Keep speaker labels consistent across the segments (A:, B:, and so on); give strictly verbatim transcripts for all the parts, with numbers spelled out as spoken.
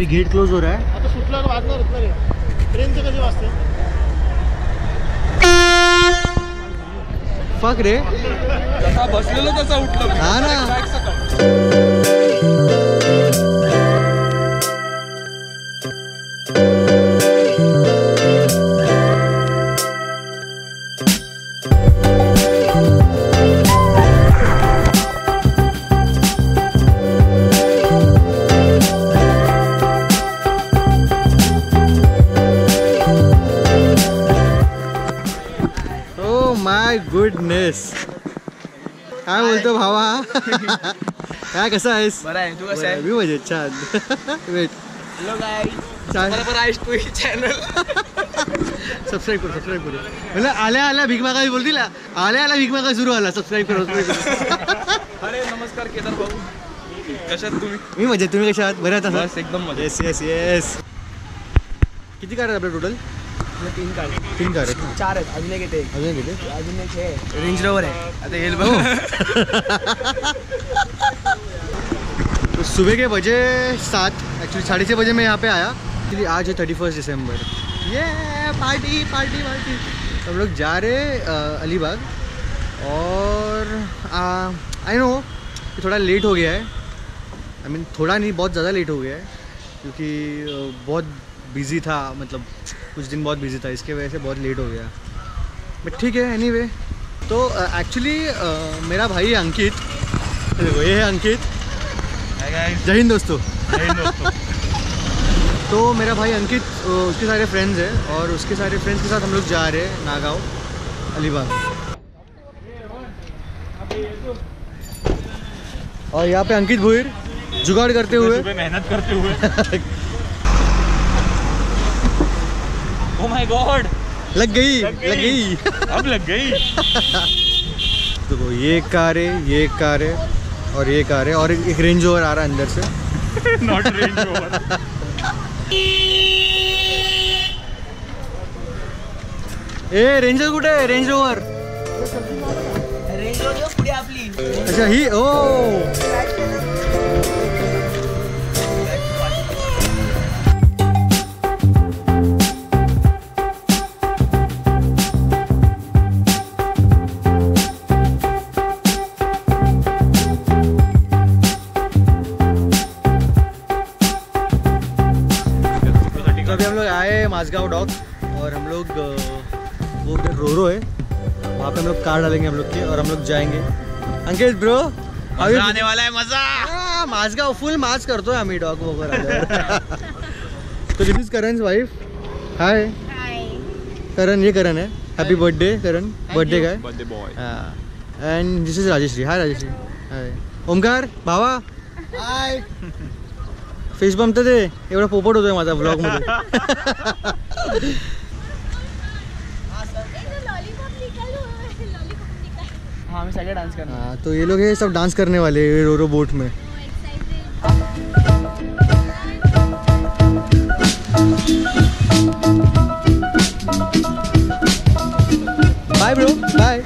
A: अभी gate close हो रहा है.
B: आता सुटला वाजणार होत रे. ट्रेनचे कसे वाजते?
A: फक रे.
C: जसा बसलेलो तसा उठलो.
A: हा ना. My goodness. काय बोलतो भावा? काय कसा आहेस?
C: बरा आहे. तू कसा आहे?
A: मी मजेत. छान. वेट.
C: Hello guys.
A: छान.
C: बरोबर आहेस तू ही चॅनल.
A: सबस्क्राईब करू सबस्क्राईब करू. म्हणजे आल्या आल्या भीक मागायला बोलतील. आल्या आल्या भीक मागायला सुरू आला. सबस्क्राईब करू.
C: अरे नमस्कार केदार भाऊ. कशात तुम्ही?
A: मी मजेत. तुम्ही कशा आहात? बरे आहात?
C: बस एकदम मजेत.
A: Yes yes yes. किती कार आहेत आपल्या टोटल?
C: तीन कार.
A: तीन कार आहेत.
C: चार आहेत. अजून एक येते.
A: अजून किती?
C: अजून एक आहे रेंज रोवर आहे. आता येईल बघ.
A: तो सुबह के बजे सात एक्चुअली साढ़े छः बजे मैं यहाँ पे आया. एक्चुअली आज है थर्टी फर्स्ट दिसंबर. ये पार्टी पार्टी पार्टी. हम लोग जा रहे अलीबाग और आई नो कि थोड़ा लेट हो गया है. आई मीन थोड़ा नहीं बहुत ज़्यादा लेट हो गया है क्योंकि uh, बहुत बिज़ी था. मतलब कुछ दिन बहुत बिज़ी था इसके वजह से बहुत लेट हो गया. बट ठीक है एनीवे. तो एक्चुअली uh, uh, मेरा भाई है अंकित. देखो ये है अंकित. जय हिंद दोस्तों.
B: जय हिंद दोस्तों.
A: तो मेरा भाई अंकित उसके सारे फ्रेंड्स हैं और उसके सारे फ्रेंड्स के साथ हम लोग जा रहे हैं नागांव अलीबाग. और यहाँ पे अंकित भुईर जुगाड़ करते हुए
B: मेहनत करते हुए.
C: Oh my god.
A: लग गई लग गई,
B: अब लग गई.
A: देखो ये एक कार है, ये एक कार है और ये कार है और एक रेंज ओवर आ रहा है अंदर से.
B: Not range over.
A: ए रेंजर कुठे आहे? Range over.
C: रेंज रोवर पुढे आपली.
A: अच्छा ही. ओ माजगांव डॉक और हम लोग वो उधर रोरो है वहाँ पे हम लोग कार डालेंगे हम लोग के और हम लोग जाएंगे. अंकित ब्रो अभी
C: आने वाला है मजा.
A: माजगांव फुल माज करतो आम्ही डॉग वगैरह. तो this is Karan's wife. Hi Karan. ये करण है. Happy birthday Karan. बर्थडे का है.
C: Birthday boy.
A: हां and this is Rajashree. Hi Rajashree. Hi Omkar भावा. हाय. फेस बम्प तर दे. एवढा पोपट होतोय माझा ब्लॉग मध्ये.
C: हाँ मैं सगळे डांस करना.
A: हाँ तो ये लोग ये सब डांस करने वाले हैं रोरो बोट में. Bye bro bye.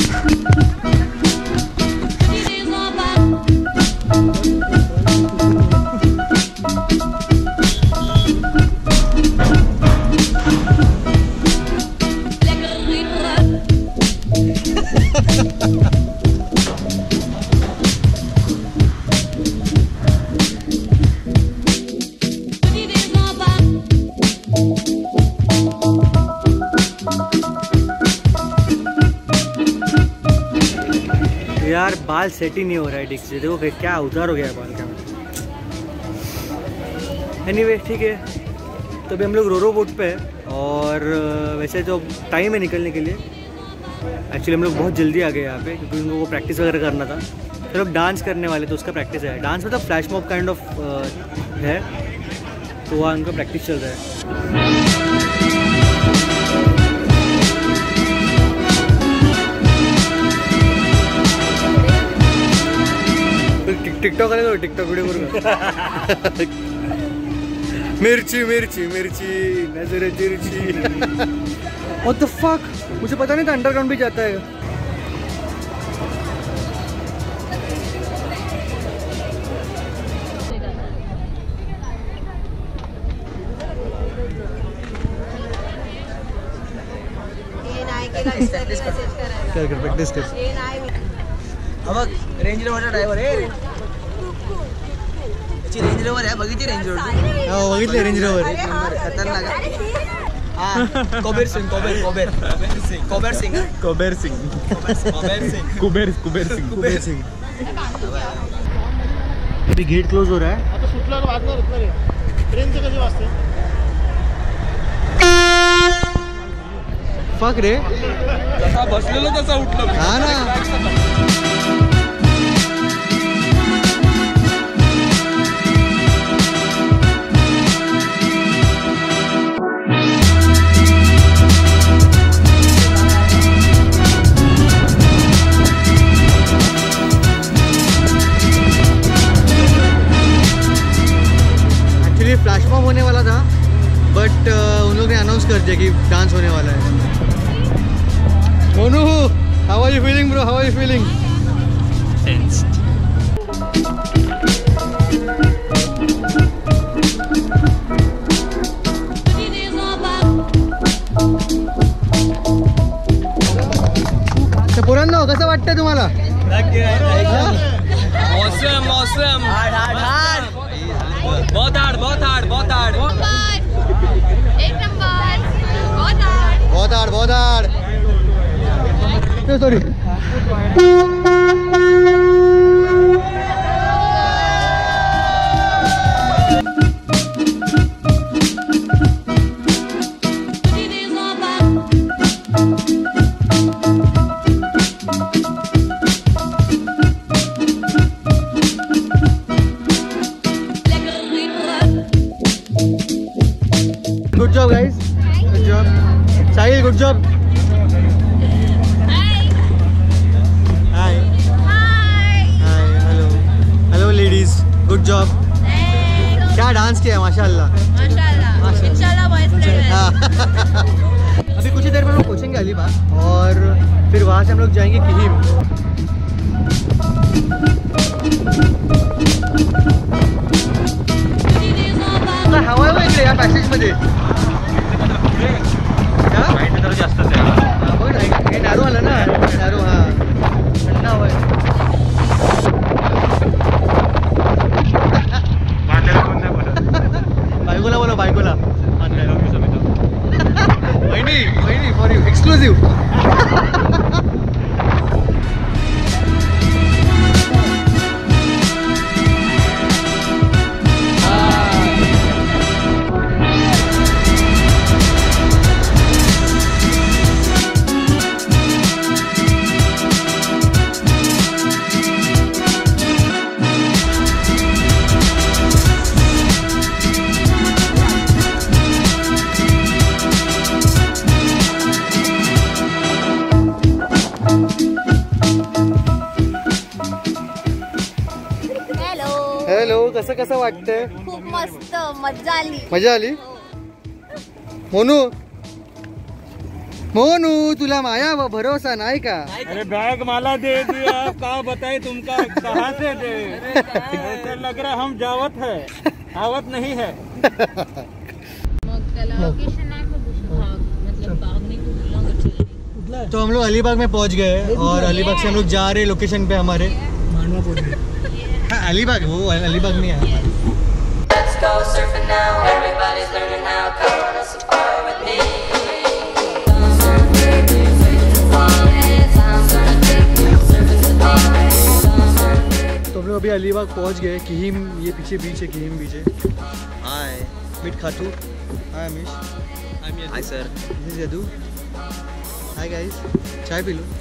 A: यार बाल सेट ही नहीं हो रहा है ठीक से. देखो क्या उतार हो गया है बाल का. एनीवे ठीक है. तो अभी हम लोग रोरो बोट पे है और वैसे जो टाइम है निकलने के लिए एक्चुअली हम लोग बहुत जल्दी आ गए यहाँ पे क्योंकि उनको वो प्रैक्टिस वगैरह करना था. तो लोग डांस करने वाले तो उसका प्रैक्टिस है. डांस मतलब फ्लैश मॉब काइंड ऑफ है तो वहाँ उनका प्रैक्टिस चल रहा है. टिकटॉक आले तो टिकटॉक वीडियो करू. मिर्ची मिर्ची मिर्ची नजर तिरछी. What the fuck. मुझे पता नहीं था अंडरग्राउंड भी जाता है. कर कर प्रॅक्टिस कर.
C: रेंज रोवरचा ड्रायव्हर आहे. याची रेंज रोवर आहे, बघितली रेंज रोवर.
A: हो बघितले रेंज रोवर.
C: खतरनाक आहे. हा कबीर सिंग कबीर कबीर कबीर सिंग
B: कुबेर सिंग
C: कबीर सिंग
B: कुबेर कुबेर सिंग
A: कुबेर सिंग. अभी गेट क्लोज हो रहा है.
D: आता सुटलं वाजणार होत रे. ट्रेनचं कधी वाजते?
A: फक रे.
C: जसा बसलेलो तसा उठलो.
A: हा ना. फ्लैश मॉब होने वाला था बट uh, उन लोग ने अनाउंस कर दिया कि डांस होने वाला है. Monu, how are you feeling bro? How are you feeling?
B: Tensed.
A: तर पोरांनो कसं वाटतंय तुम्हाला?
C: मौसम मौसम हार्ड हार्ड हार्ड बहुत हार्ड बहुत हार्ड बहुत हार्ड
E: एक नंबर. बहुत हार्ड
A: बहुत हार्ड बहुत hard. Sorry. Good job guys. Good job. Sahil, good job.
E: Hi.
A: Hi.
E: Hi.
A: Hi. Hello. Hello ladies. Good job.
E: Hey.
A: क्या डांस किया माशाल्लाह.
E: माशाल्लाह. इंशाल्लाह बॉयज प्ले
A: हाँ. अभी कुछ ही देर में हम लोग पहुँचेंगे अलीबाग और फिर वहाँ से हम लोग जाएंगे किहिम. हवा आहे इकडे या पॅसेज मध्ये.
B: जरा जास्तच आहे.
A: बघ ना हे नॅरो आलं ना. नॅरो हा थंड हवा आहे.
B: भांड्याला कोण नाही बोलत.
A: बायकोला बोला बायकोला.
B: I love you, Sabita.
A: वहिनी वहिनी फॉर यू एक्सक्लुझिव्ह. हॅलो, कसं कसं वाटतंय?
E: खूप मस्त मजा आली.
A: मजा आली. मोनू मोनू तुला माया व भरोसा नाही का?
B: अरे बैग माला दे दिया. कहाँ बताए तुमका कहाँ से दे. ऐसा लग रहा हम जावत है, आवत नहीं है.
A: तो हम लोग अलीबाग में पहुंच गए और अलीबाग से हम लोग जा रहे लोकेशन पे हमारे. हाँ, अलीबाग वो अलीबाग में है.
F: Let's go surfing now. Everybody's learning how. Come on a safari with me. Don't surf it, surf it long. Sounds gonna take you surfing to the Don't surf it.
A: तो हम लोग अभी अलीबाग पहुंच गए. किहिम ये पीछे बीच है. किहिम बीच है.
C: Hi
A: Meet Khatu. Hi Amish.
C: Hi sir.
A: This is Yadu. Hi guys. चाय पी लो.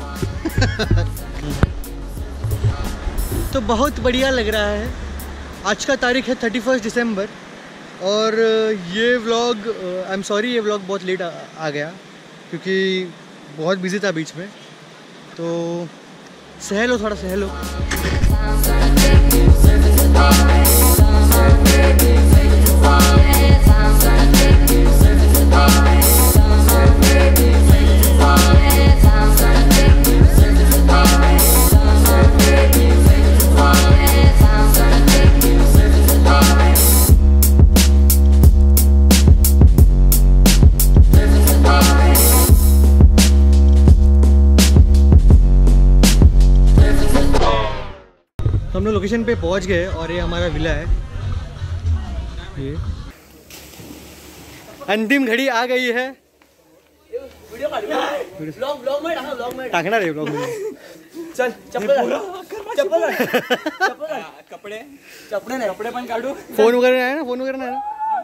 A: तो बहुत बढ़िया लग रहा है. आज का तारीख है थर्टी फर्स्ट दिसंबर और ये व्लॉग आई एम सॉरी ये व्लॉग बहुत लेट आ, आ गया क्योंकि बहुत बिजी था बीच में. तो सह लो थोड़ा सह लो.
F: Sounds gonna take you surfing to the Don't surf it, surf it long. Sounds gonna take you surfing to the Don't surf it, surf it long. Sounds gonna take you surfing to the Don't surf it, surf it long. Sounds gonna take you surfing to the Surfing to the
A: location पे पहुंच गए और ये हमारा villa है। ये अंतिम घड़ी आ गई है।
C: ब्लॉग ब्लॉग में डालना, ब्लॉग में
A: टाकना रे ब्लॉग में।
C: चल चप्पल चप्पल चप्पल कपडे कपडे नाही कपडे पण काढू।
A: फोन वगैरे आहे ना, फोन वगैरे नाही ना।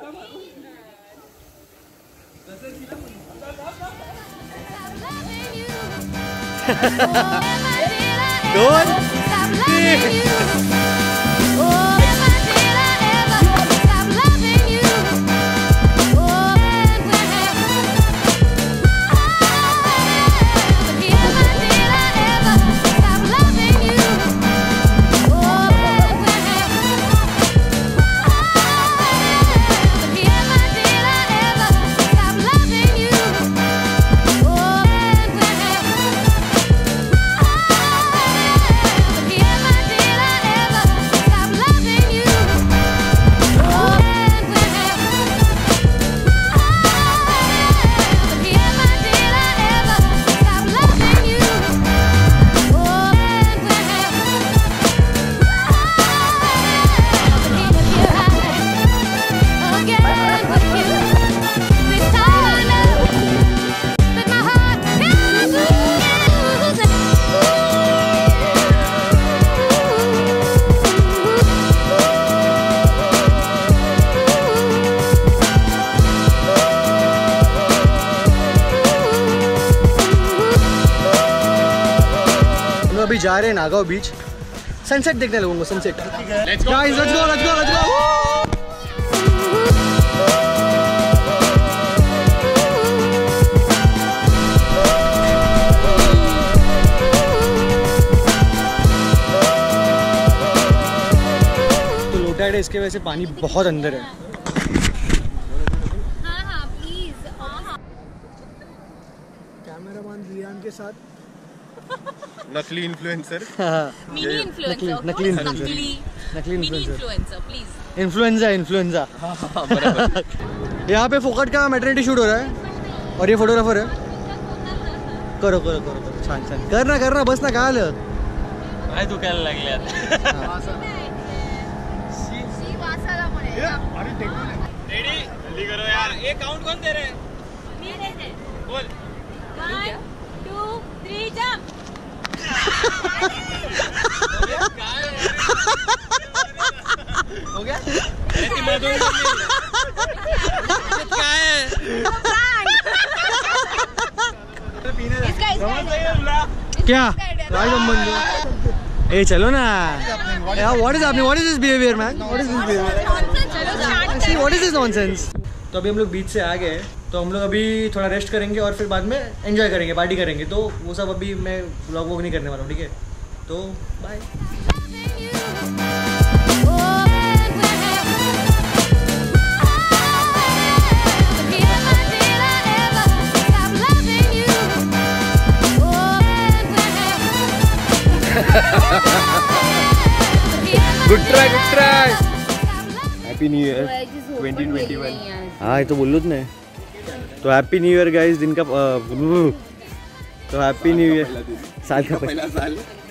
A: दोन तीन अभी जा रहे हैं नागांव बीच, सनसेट देखने लगूंगा। Sunset guys, let's go let's go let's go. तो लोटा है, इसके वजह से पानी बहुत अंदर है।
E: हाँ हाँ प्लीज। हाँ हाँ
D: कैमरामैन रियान के साथ
G: नकली इन्फ्लुएंसर,
E: मिनी इन्फ्लुएंसर,
A: नकली इन्फ्लुएंसर,
E: नकली
A: नकली
E: mini
A: influencer,
E: influencer please.
A: Influenza influenza. यहाँ पे फोकट का मैटरनिटी शूट हो रहा है और ये फोटोग्राफर है। करो करो करो करो छान छान करना करना बस ना काय आलं
C: काय दुखायला लागले आता।
E: शी वासाला म्हणे।
B: रेडी जल्दी करो यार। एक काउंट कौन दे रहे?
E: मी नाही दे।
B: बोल।
E: One two three jump.
C: हो गया?
B: अरे ती मधून
C: काय है?
E: इसका इसका
A: क्या राज संबंध। ए चलो ना यार, what is happening, what is this behaviour man, what is this behaviour,
E: चलो स्टार्ट
A: सी व्हाट इज दिस नॉनसेंस। तो अभी हम लोग बीच से आ गए, तो हम लोग अभी थोड़ा रेस्ट करेंगे और फिर बाद में एंजॉय करेंगे, पार्टी करेंगे। तो वो सब अभी मैं व्लॉग वॉग नहीं करने वाला हूँ, ठीक है। तो bye.
G: Good try good try. Happy new year twenty twenty one.
A: हाँ ये तो बोल लो तुमने। तो हैप्पी न्यू ईयर गाइस, दिन का अ, तो हैप्पी न्यू ईयर, साल का पहला साल।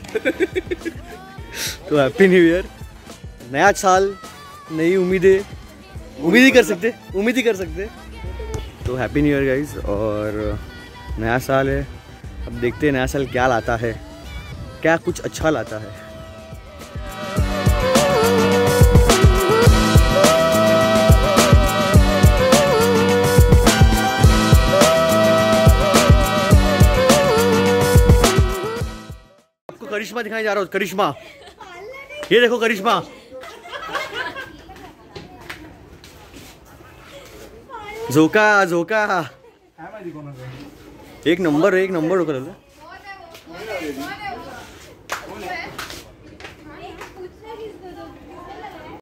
A: तो हैप्पी न्यू ईयर, नया साल, नई उम्मीदें, उम्मीद ही कर सकते, उम्मीद ही कर सकते। तो हैप्पी न्यू ईयर गाइस, और नया साल है। अब देखते हैं नया साल क्या लाता है, क्या कुछ अच्छा लाता है। आपको करिश्मा दिखाने जा रहा हूँ, करिश्मा। ये देखो करिश्मा। झोका झोका एक नंबर एक नंबर होकर